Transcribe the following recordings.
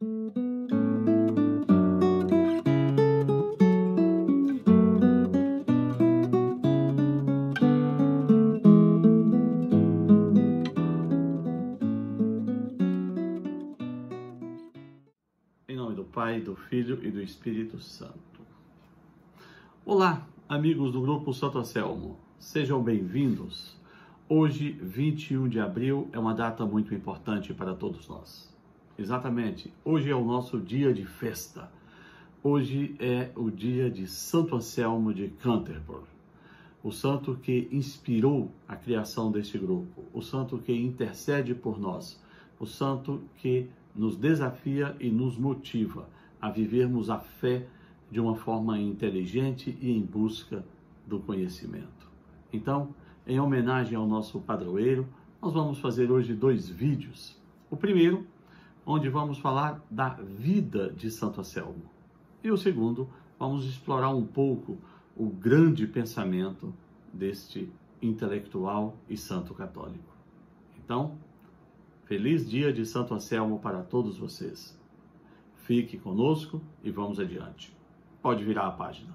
Em nome do Pai, do Filho e do Espírito Santo. Olá, amigos do Grupo Santo Anselmo. Sejam bem-vindos. Hoje, 21 de abril, é uma data muito importante para todos nós. Exatamente, hoje é o nosso dia de festa. Hoje é o dia de Santo Anselmo de Canterbury, o santo que inspirou a criação deste grupo, o santo que intercede por nós, o santo que nos desafia e nos motiva a vivermos a fé de uma forma inteligente e em busca do conhecimento. Então, em homenagem ao nosso padroeiro, nós vamos fazer hoje 2 vídeos. O primeiro, onde vamos falar da vida de Santo Anselmo. E o segundo, vamos explorar um pouco o grande pensamento deste intelectual e santo católico. Então, feliz dia de Santo Anselmo para todos vocês. Fique conosco e vamos adiante. Pode virar a página.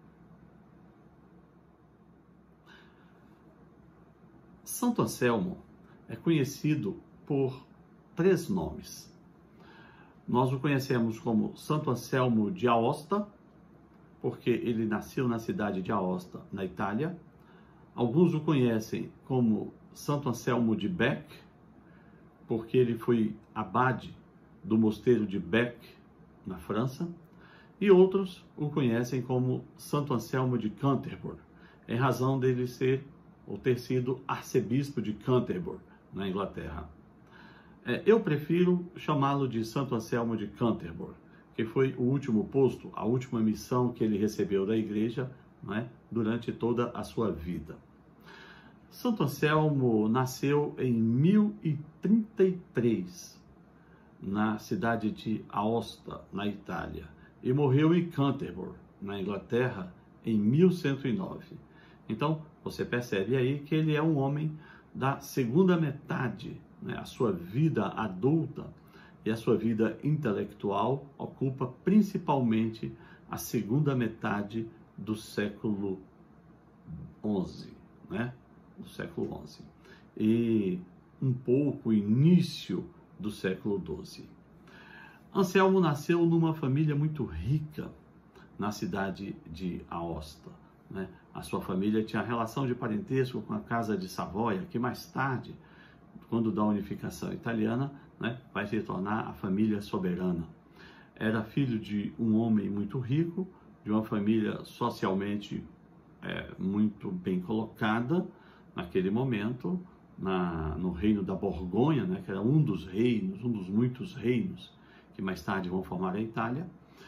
Santo Anselmo é conhecido por 3 nomes. Nós o conhecemos como Santo Anselmo de Aosta, porque ele nasceu na cidade de Aosta, na Itália. Alguns o conhecem como Santo Anselmo de Bec, porque ele foi abade do mosteiro de Bec, na França, e outros o conhecem como Santo Anselmo de Canterbury, em razão dele ser ou ter sido arcebispo de Canterbury, na Inglaterra. Eu prefiro chamá-lo de Santo Anselmo de Canterbury, que foi o último posto, a última missão que ele recebeu da igreja, durante toda a sua vida. Santo Anselmo nasceu em 1033, na cidade de Aosta, na Itália, e morreu em Canterbury, na Inglaterra, em 1109. Então, você percebe aí que ele é um homem da segunda metade, a sua vida adulta e a sua vida intelectual ocupa principalmente a segunda metade do século XI, do século XI, e um pouco o início do século XII. Anselmo nasceu numa família muito rica na cidade de Aosta. A sua família tinha relação de parentesco com a Casa de Savoia, que mais tarde, quando da unificação italiana, vai se tornar a família soberana. Era filho de um homem muito rico, de uma família socialmente muito bem colocada, naquele momento, no reino da Borgonha, que era um dos reinos, um dos muitos reinos que mais tarde vão formar a Itália,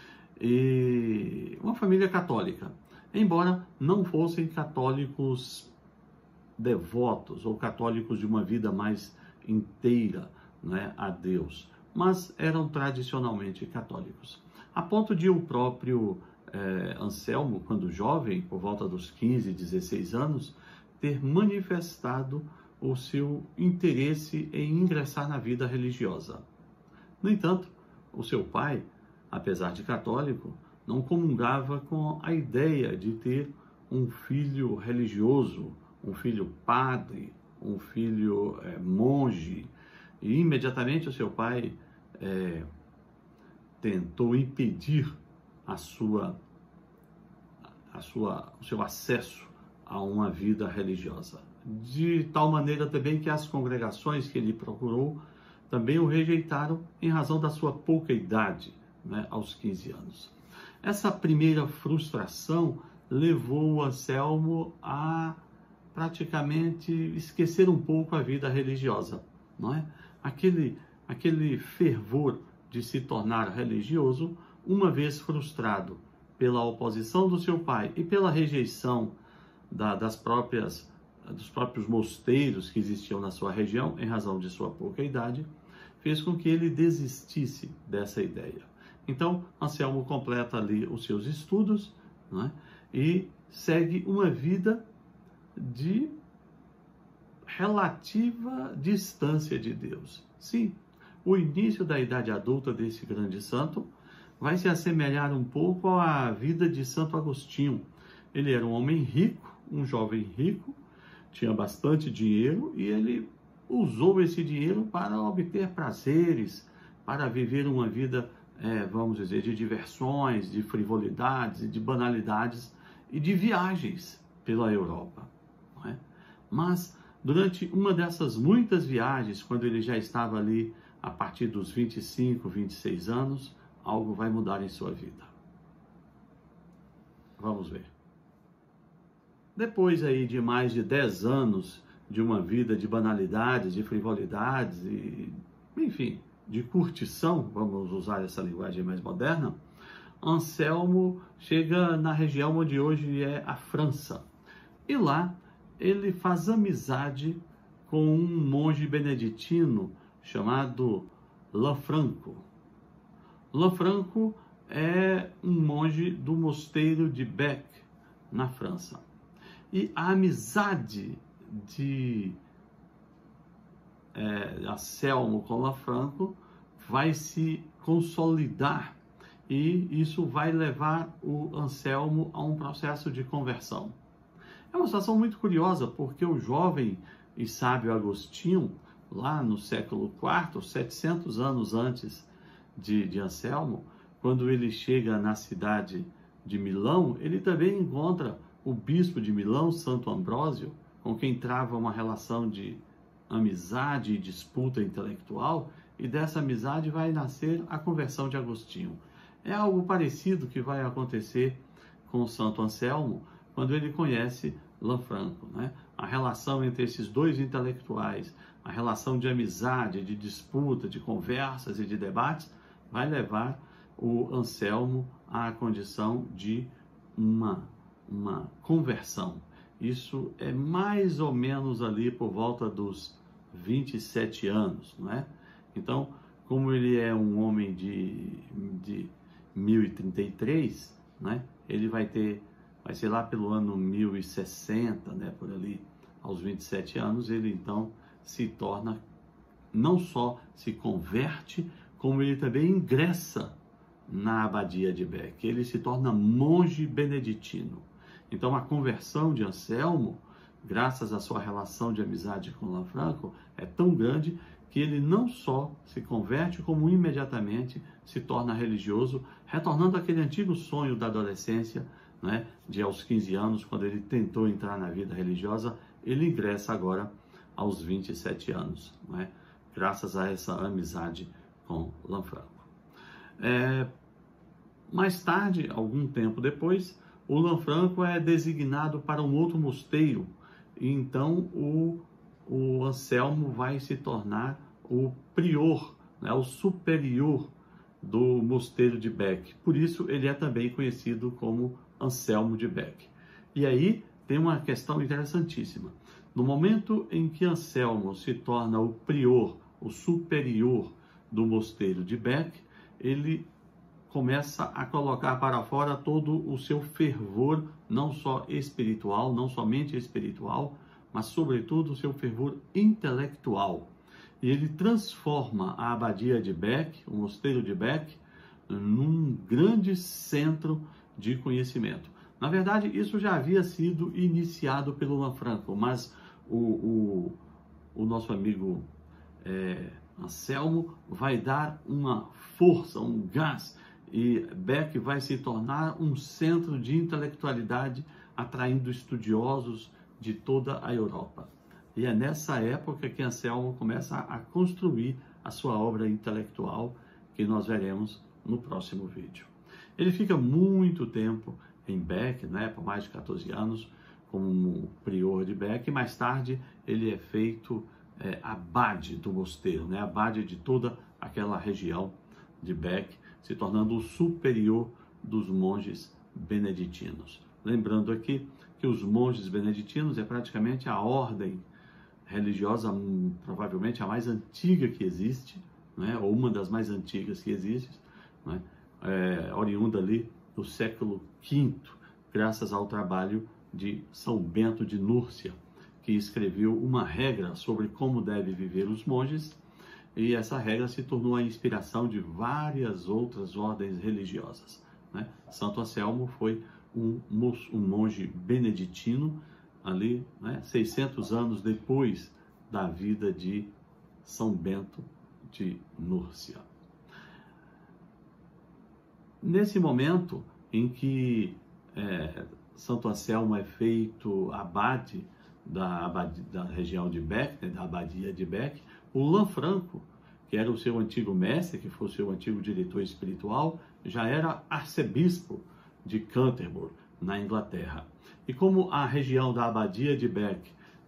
e uma família católica, embora não fossem católicos devotos ou católicos de uma vida mais inteira, a Deus, mas eram tradicionalmente católicos, a ponto de o próprio Anselmo, quando jovem, por volta dos 15, 16 anos, ter manifestado o seu interesse em ingressar na vida religiosa. No entanto, o seu pai, apesar de católico, não comungava com a ideia de ter um filho religioso, um filho padre, um filho monge, e imediatamente o seu pai tentou impedir o seu acesso a uma vida religiosa, de tal maneira também que as congregações que ele procurou também o rejeitaram em razão da sua pouca idade, aos 15 anos. Essa primeira frustração levou o Anselmo a praticamente esquecer um pouco a vida religiosa, Aquele fervor de se tornar religioso, uma vez frustrado pela oposição do seu pai e pela rejeição dos próprios mosteiros que existiam na sua região, em razão de sua pouca idade, fez com que ele desistisse dessa ideia. Então, Anselmo completa ali os seus estudos, e segue uma vida de relativa distância de Deus. Sim, o início da idade adulta desse grande santo vai se assemelhar um pouco à vida de Santo Agostinho. Ele era um homem rico, um jovem rico, tinha bastante dinheiro e ele usou esse dinheiro para obter prazeres, para viver uma vida, vamos dizer, de diversões, de frivolidades, de banalidades e de viagens pela Europa, não é? Mas durante uma dessas muitas viagens, quando ele já estava ali a partir dos 25, 26 anos, algo vai mudar em sua vida. Vamos ver. Depois aí de mais de 10 anos de uma vida de banalidades, de frivolidades e, enfim, de curtição, vamos usar essa linguagem mais moderna, Anselmo chega na região onde hoje é a França. E lá ele faz amizade com um monge beneditino chamado Lanfranco. Lanfranco é um monge do mosteiro de Bec, na França. E a amizade de Anselmo com Lanfranco vai se consolidar e isso vai levar o Anselmo a um processo de conversão. É uma situação muito curiosa, porque o jovem e sábio Agostinho, lá no século IV, 700 anos antes de Anselmo, quando ele chega na cidade de Milão, ele também encontra o bispo de Milão, Santo Ambrósio, com quem trava uma relação de amizade e disputa intelectual, e dessa amizade vai nascer a conversão de Agostinho. É algo parecido que vai acontecer com Santo Anselmo, quando ele conhece Lanfranco, né? A relação entre esses dois intelectuais, a relação de amizade, de disputa, de conversas e de debates, vai levar o Anselmo à condição de uma conversão. Isso é mais ou menos ali por volta dos 27 anos, não é? Então, como ele é um homem de 1033, né? Ele vai ser lá pelo ano 1060, né? Por ali, aos 27 anos, ele então se torna, não só se converte, como ele também ingressa na abadia de Bec. Ele se torna monge beneditino. Então, a conversão de Anselmo, graças à sua relação de amizade com Lanfranco, é tão grande que ele não só se converte, como imediatamente se torna religioso, retornando àquele antigo sonho da adolescência, né, de aos 15 anos, quando ele tentou entrar na vida religiosa, ele ingressa agora aos 27 anos, né, graças a essa amizade com Lanfranco. Mais tarde, algum tempo depois, o Lanfranco é designado para um outro mosteiro, e então o Anselmo vai se tornar o prior, né, o superior do mosteiro de Bec. Por isso, ele é também conhecido como Anselmo de Bec. E aí tem uma questão interessantíssima. No momento em que Anselmo se torna o prior, o superior do mosteiro de Bec, ele começa a colocar para fora todo o seu fervor, não só espiritual, não somente espiritual, mas sobretudo o seu fervor intelectual. E ele transforma a abadia de Bec, o mosteiro de Bec, num grande centro de conhecimento. Na verdade, isso já havia sido iniciado pelo Lanfranco, mas o nosso amigo Anselmo vai dar uma força, um gás, e Bec vai se tornar um centro de intelectualidade, atraindo estudiosos de toda a Europa. E é nessa época que Anselmo começa a construir a sua obra intelectual, que nós veremos no próximo vídeo. Ele fica muito tempo em Bec, né, por mais de 14 anos, como prior de Bec, e mais tarde ele é feito abade do mosteiro, né, abade de toda aquela região de Bec, se tornando o superior dos monges beneditinos. Lembrando aqui que os monges beneditinos é praticamente a ordem religiosa, provavelmente a mais antiga que existe, né, ou uma das mais antigas que existe, né, oriunda ali do século V, graças ao trabalho de São Bento de Núrcia, que escreveu uma regra sobre como devem viver os monges, e essa regra se tornou a inspiração de várias outras ordens religiosas, né? Santo Anselmo foi um monge beneditino, ali, né, 600 anos depois da vida de São Bento de Núrcia. Nesse momento em que Santo Anselmo é feito abade da região de Bec, né, da abadia de Bec, o Lanfranco, que era o seu antigo mestre, que foi o seu antigo diretor espiritual, já era arcebispo de Canterbury, na Inglaterra. E como a região da abadia de Bec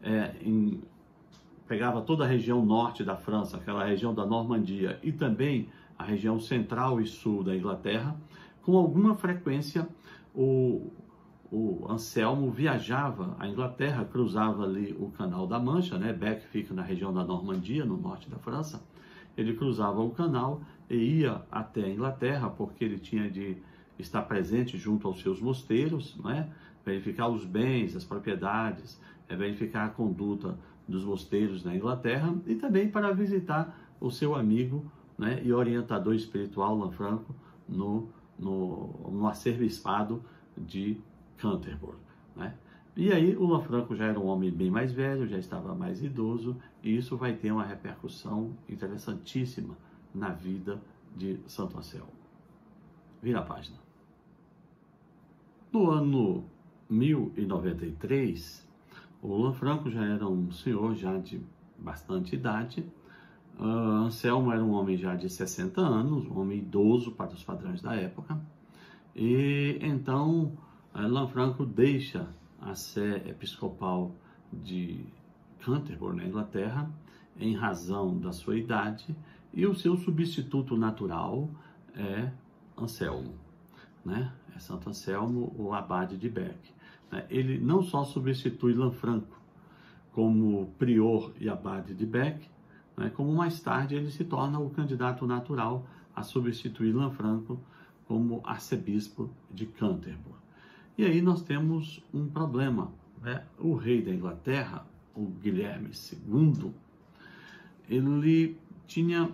pegava toda a região norte da França, aquela região da Normandia, e também a região central e sul da Inglaterra, com alguma frequência o Anselmo viajava à Inglaterra, cruzava ali o Canal da Mancha, né? Bec fica na região da Normandia, no norte da França. Ele cruzava o canal e ia até a Inglaterra, porque ele tinha de estar presente junto aos seus mosteiros, né? Verificar os bens, as propriedades, verificar a conduta dos mosteiros na Inglaterra, e também para visitar o seu amigo, né, e orientador espiritual Lanfranco no arcebispado de Canterbury, né? E aí o Lanfranco já era um homem bem mais velho, já estava mais idoso, e isso vai ter uma repercussão interessantíssima na vida de Santo Anselmo. Vira a página. No ano 1093, o Lanfranco já era um senhor já de bastante idade. Anselmo era um homem já de 60 anos, um homem idoso para os padrões da época. E então Lanfranco deixa a sé episcopal de Canterbury, na Inglaterra, em razão da sua idade, e o seu substituto natural é Anselmo, né? É Santo Anselmo, o abade de Bec. Ele não só substitui Lanfranco como prior e abade de Bec, né, como mais tarde ele se torna o candidato natural a substituir Lanfranco como arcebispo de Canterbury. E aí nós temos um problema, né? O rei da Inglaterra, o Guilherme II, ele tinha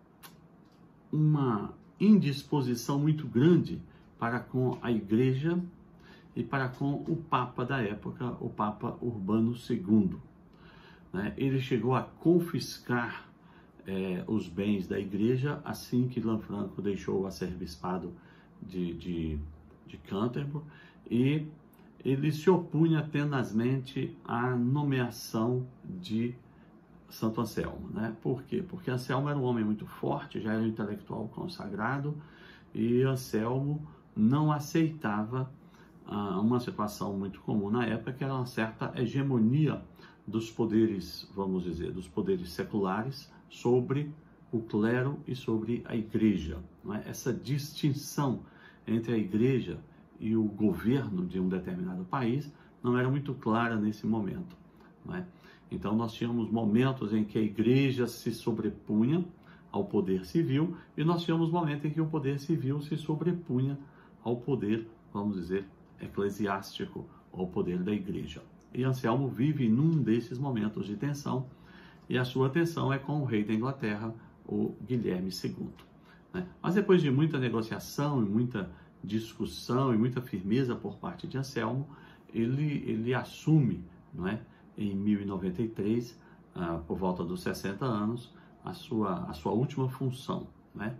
uma indisposição muito grande para com a igreja e para com o Papa da época, o Papa Urbano II. Ele chegou a confiscar os bens da igreja assim que Lanfranco deixou o arcebispado de Canterbury, e ele se opunha tenazmente à nomeação de Santo Anselmo, né? Por quê? Porque Anselmo era um homem muito forte, já era um intelectual consagrado, e Anselmo não aceitava uma situação muito comum na época, que era uma certa hegemonia dos poderes, vamos dizer, dos poderes seculares sobre o clero e sobre a igreja, não é? Essa distinção entre a igreja e o governo de um determinado país não era muito clara nesse momento, não é? Então nós tínhamos momentos em que a igreja se sobrepunha ao poder civil, e nós tínhamos momentos em que o poder civil se sobrepunha ao poder, vamos dizer, eclesiástico, ao poder da igreja. E Anselmo vive num desses momentos de tensão, e a sua tensão é com o rei da Inglaterra, o Guilherme II, né? Mas depois de muita negociação e muita discussão e muita firmeza por parte de Anselmo, ele assume, não é, em 1093, por volta dos 60 anos, a sua última função, né?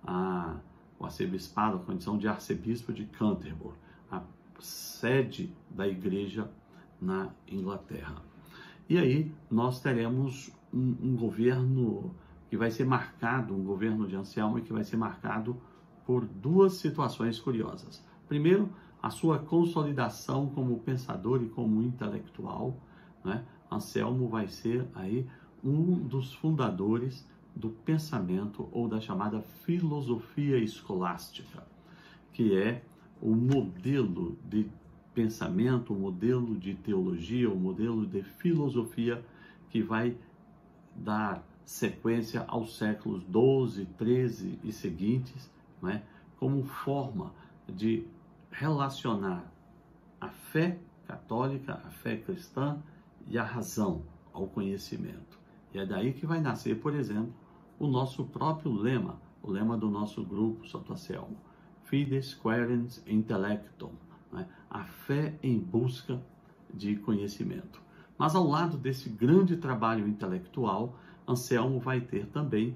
O arcebispado, a condição de arcebispo de Canterbury, a sede da igreja na Inglaterra. E aí nós teremos um governo que vai ser marcado, um governo de Anselmo, que vai ser marcado por duas situações curiosas. Primeiro, a sua consolidação como pensador e como intelectual, né? Anselmo vai ser aí um dos fundadores do pensamento, ou da chamada filosofia escolástica, que é o modelo de pensamento, o modelo de teologia, o modelo de filosofia que vai dar sequência aos séculos 12, 13 e seguintes, né, como forma de relacionar a fé católica, a fé cristã e a razão ao conhecimento. E é daí que vai nascer, por exemplo, o nosso próprio lema, o lema do nosso grupo Santo Anselmo, Fides Quaerens Intellectum, né? A fé em busca de conhecimento. Mas ao lado desse grande trabalho intelectual, Anselmo vai ter também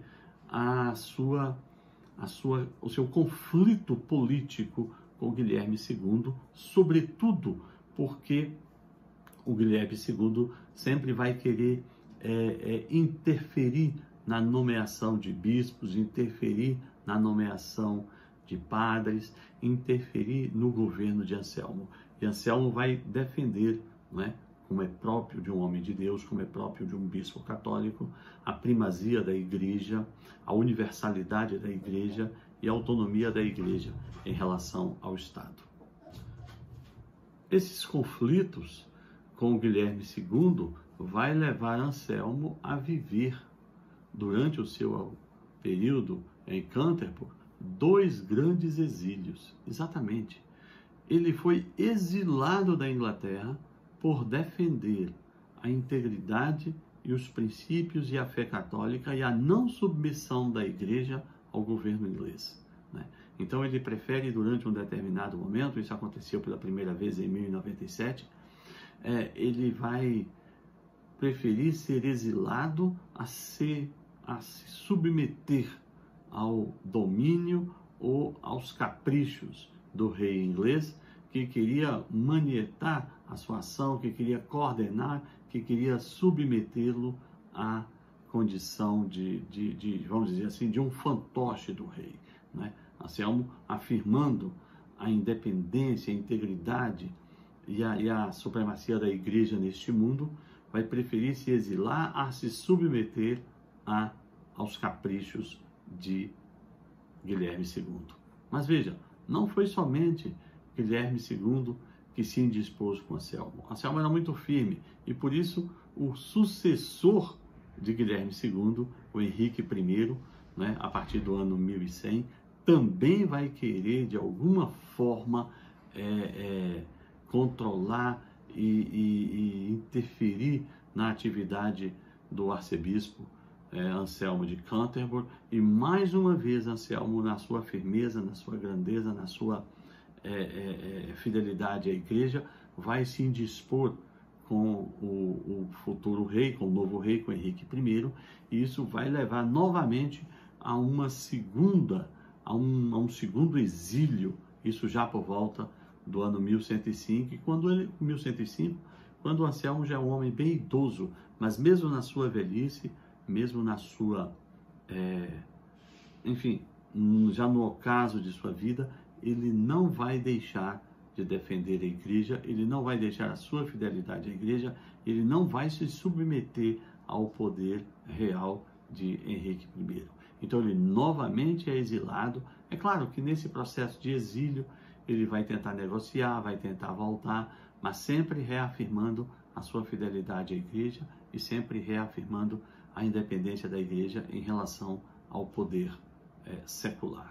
o seu conflito político com Guilherme II, sobretudo porque o Guilherme II sempre vai querer interferir na nomeação de bispos, interferir na nomeação de padres, interferir no governo de Anselmo. E Anselmo vai defender, né, como é próprio de um homem de Deus, como é próprio de um bispo católico, a primazia da igreja, a universalidade da igreja e a autonomia da igreja em relação ao Estado. Esses conflitos com Guilherme II vai levar Anselmo a viver, durante o seu período em Canterbury, 2 grandes exílios. Exatamente. Ele foi exilado da Inglaterra por defender a integridade e os princípios e a fé católica e a não submissão da igreja ao governo inglês, né? Então ele prefere, durante um determinado momento, isso aconteceu pela primeira vez em 1097, ele vai preferir ser exilado a se submeter ao domínio ou aos caprichos do rei inglês, que queria manietar a sua ação, que queria coordenar, que queria submetê-lo à condição vamos dizer assim, de um fantoche do rei, né? Anselmo, afirmando a independência, a integridade e a supremacia da igreja neste mundo, vai preferir se exilar a se submeter aos caprichos de Guilherme II. Mas veja, não foi somente Guilherme II que se indispôs com Anselmo. Anselmo era muito firme e, por isso, o sucessor de Guilherme II, o Henrique I, né, a partir do ano 1100, também vai querer, de alguma forma, controlar e interferir na atividade do arcebispo Anselmo de Canterbury, e mais uma vez Anselmo, na sua firmeza, na sua grandeza, na sua fidelidade à igreja, vai se indispor com o futuro rei, com o novo rei, com Henrique I, e isso vai levar novamente a um segundo exílio, isso já por volta do ano 1105, e quando Anselmo já é um homem bem idoso, mas mesmo na sua velhice, mesmo na sua, já no ocaso de sua vida, ele não vai deixar de defender a igreja, ele não vai deixar a sua fidelidade à igreja, ele não vai se submeter ao poder real de Henrique I. Então ele novamente é exilado. É claro que nesse processo de exílio ele vai tentar negociar, vai tentar voltar, mas sempre reafirmando a sua fidelidade à igreja e sempre reafirmando a independência da igreja em relação ao poder secular.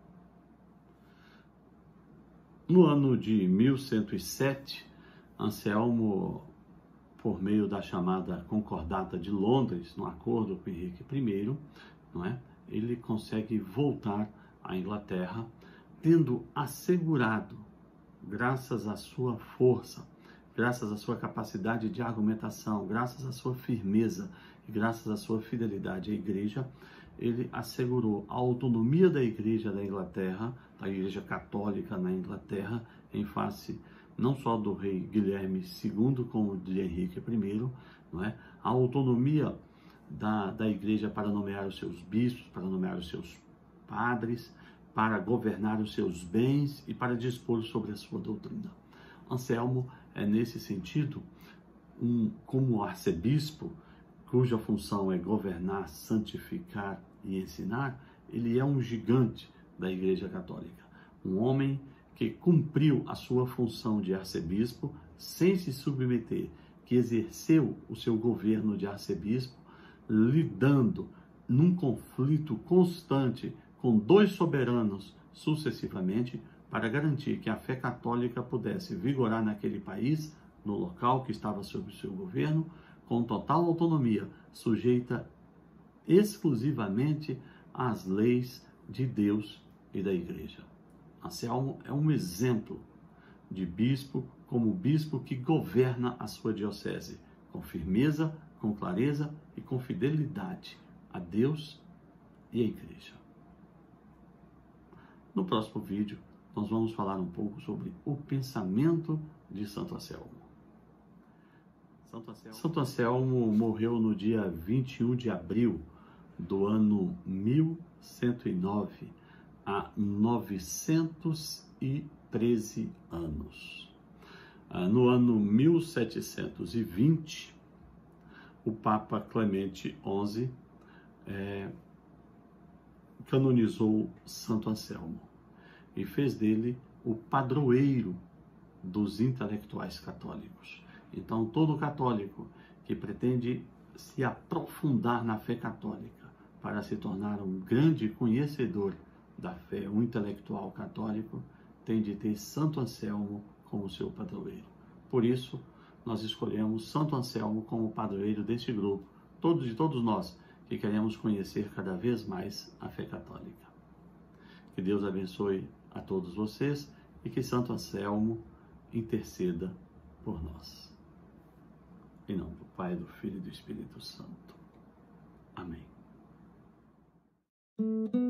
No ano de 1107, Anselmo, por meio da chamada Concordata de Londres, no acordo com Henrique I, não é? Ele consegue voltar à Inglaterra, tendo assegurado, graças à sua força, graças à sua capacidade de argumentação, graças à sua firmeza e graças à sua fidelidade à igreja, ele assegurou a autonomia da igreja da Inglaterra, da igreja católica na Inglaterra, em face não só do rei Guilherme II, como de Henrique I, não é? A autonomia da igreja para nomear os seus bispos, para nomear os seus padres, para governar os seus bens e para dispor sobre a sua doutrina. Anselmo é, nesse sentido, como arcebispo, cuja função é governar, santificar e ensinar, ele é um gigante da Igreja Católica. Um homem que cumpriu a sua função de arcebispo sem se submeter, que exerceu o seu governo de arcebispo, lidando num conflito constante com 2 soberanos sucessivamente, para garantir que a fé católica pudesse vigorar naquele país, no local que estava sob o seu governo, com total autonomia, sujeita exclusivamente às leis de Deus e da igreja. Anselmo é um exemplo de bispo, como bispo que governa a sua diocese, com firmeza, com clareza e com fidelidade a Deus e a igreja. No próximo vídeo, nós vamos falar um pouco sobre o pensamento de Santo Anselmo. Santo Anselmo morreu no dia 21 de abril do ano 1109, há 913 anos. No ano 1720, o Papa Clemente XI canonizou Santo Anselmo e fez dele o padroeiro dos intelectuais católicos. Então, todo católico que pretende se aprofundar na fé católica para se tornar um grande conhecedor da fé, um intelectual católico, tem de ter Santo Anselmo como seu padroeiro. Por isso, nós escolhemos Santo Anselmo como padroeiro deste grupo, de todos nós que queremos conhecer cada vez mais a fé católica. Que Deus abençoe a todos vocês e que Santo Anselmo interceda por nós. Em nome do Pai, do Filho e do Espírito Santo. Amém.